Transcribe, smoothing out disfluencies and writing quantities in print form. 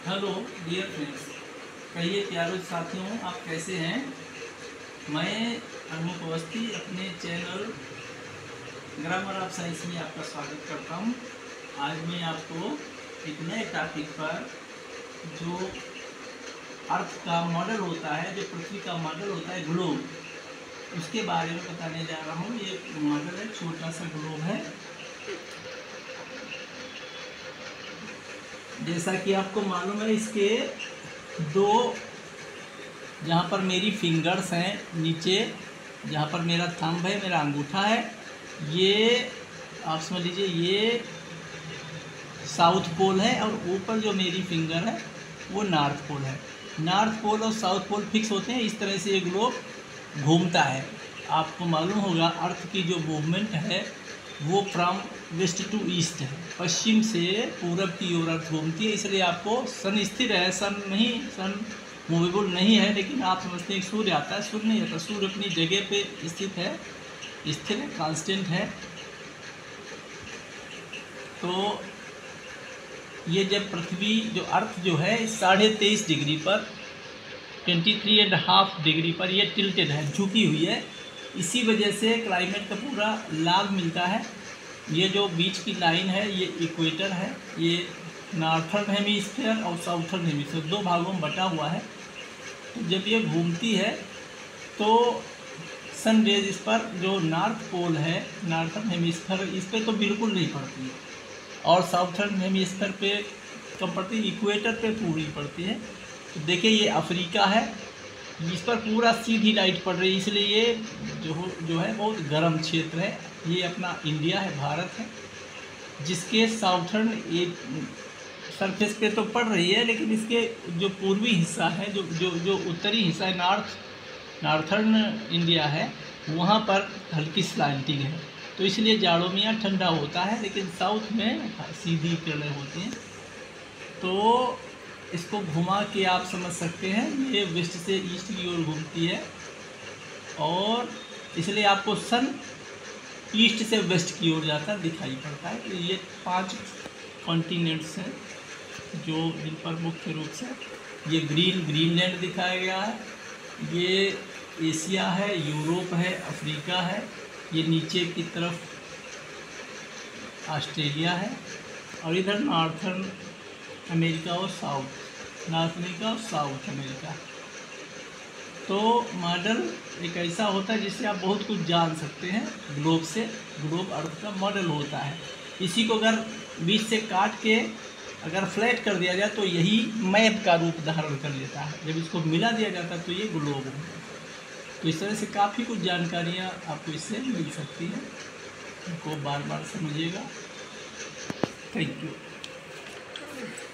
Hello dear friends, कहिए प्यारे साथियों, आप कैसे हैं। मैं अनूप अवस्थी अपने चैनल ग्रामर ऑफ साइंस में आपका स्वागत करता हूं। आज मैं आपको एक नए टॉपिक पर जो अर्थ का मॉडल होता है, जो पृथ्वी का मॉडल होता है ग्लोब, उसके बारे में बताने जा रहा हूं। ये मॉडल है, छोटा सा ग्लोब है। जैसा कि आपको मालूम है, इसके दो, जहाँ पर मेरी फिंगर्स हैं नीचे, जहाँ पर मेरा थंब है, मेरा अंगूठा है, ये आप समझ लीजिए ये साउथ पोल है, और ऊपर जो मेरी फिंगर है वो नॉर्थ पोल है। नॉर्थ पोल और साउथ पोल फिक्स होते हैं, इस तरह से ये ग्लोब घूमता है। आपको मालूम होगा अर्थ की जो मूवमेंट है वो फ्रॉम वेस्ट टू ईस्ट है, पश्चिम से पूरब की ओर अर्थ घूमती है। इसलिए आपको सन स्थिर है, सन मूवेबल नहीं है, लेकिन आप समझते हैं कि सूर्य आता है, सूर्य नहीं आता। सूर्य अपनी जगह पे स्थित है, स्थिर है, कांस्टेंट है। तो ये जब पृथ्वी जो अर्थ जो है 23.5 डिग्री पर, 23.5 डिग्री पर ये टिल्टेड है, झुकी हुई है। इसी वजह से क्लाइमेट का पूरा लाभ मिलता है। ये जो बीच की लाइन है ये इक्वेटर है, ये नॉर्थर्न हेमीस्फीयर और साउथर्न हेमीस्फीयर दो भागों में बटा हुआ है। तो जब ये घूमती है तो सन रेज इस पर, जो नॉर्थ पोल है, नॉर्थर्न हेमीस्फीयर, इस पर तो बिल्कुल नहीं पड़ती है, और साउथर्न हेमीस्फीयर पे कम पड़ती है, इक्वेटर पे पूरी पड़ती है। तो देखिए ये अफ्रीका है, इस पर पूरा सीधी लाइट पड़ रही है, इसलिए ये जो है बहुत गर्म क्षेत्र है। ये अपना इंडिया है, भारत है, जिसके साउथर्न सरफेस पे तो पड़ रही है, लेकिन इसके जो पूर्वी हिस्सा है, जो उत्तरी हिस्सा है, नॉर्थर्न इंडिया है, वहाँ पर हल्की स्लांटिंग है। तो इसलिए जाड़ों में यहाँ ठंडा होता है, लेकिन साउथ में सीधी किरणें होती हैं। तो इसको घुमा के आप समझ सकते हैं, ये वेस्ट से ईस्ट की ओर घूमती है, और इसलिए आपको सन ईस्ट से वेस्ट की ओर जाता दिखाई पड़ता है। तो ये 5 कॉन्टिनेंट्स हैं जो जिन पर मुख्य रूप से ये ग्रीनलैंड दिखाया गया है, ये एशिया है, यूरोप है, अफ्रीका है, ये नीचे की तरफ ऑस्ट्रेलिया है, और इधर नॉर्थर्न अमेरिका और नॉर्थ अमेरिका और साउथ अमेरिका। तो मॉडल एक ऐसा होता है जिससे आप बहुत कुछ जान सकते हैं ग्लोब से। ग्लोब अर्थ का मॉडल होता है। इसी को अगर बीच से काट के अगर फ्लैट कर दिया जाए तो यही मैप का रूप धारण कर लेता है। जब इसको मिला दिया जाता है तो ये ग्लोब है। तो इस तरह से काफ़ी कुछ जानकारियाँ आपको इससे मिल सकती हैं। इनको बार बार समझिएगा। Thank you.